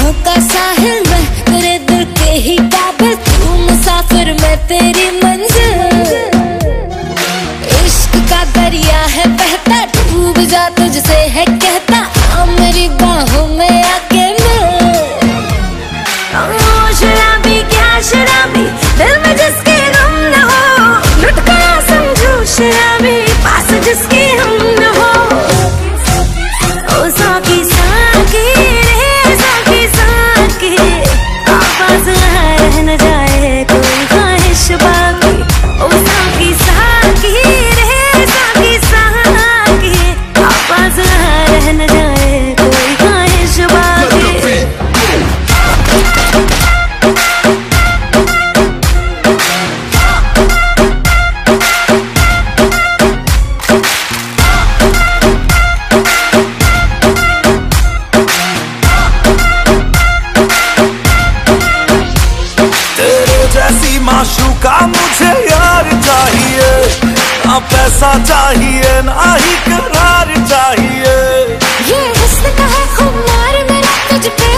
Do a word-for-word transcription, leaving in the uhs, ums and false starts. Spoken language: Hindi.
अखियों का साहिल मैं, तेरे दिल के ही काबिल, तू मुसाफिर मैं तेरी मंजिल। इश्क का दरिया है बहता, डूब जा तुझसे है कहता, आ मेरी बाहों में आके मिल। ओ शराबी क्या शराबी, दिल में जिसके गम न हो, लुट गया समझो शराबी, पास जिसके हम न हो। ओ साकी साकी रे साकी साकी, आवाज रह न जाए कोई ख्वाहिश बाकी। ओ साकी साकी रे साकी साकी, आवाज रह न जाए कोई ख्वाहिश बाकी। माशूका मुझे यार चाहिए, ना पैसा चाहिए ना ही करार चाहिए। ये हुस्न का है खुमार मेरा तुझ पे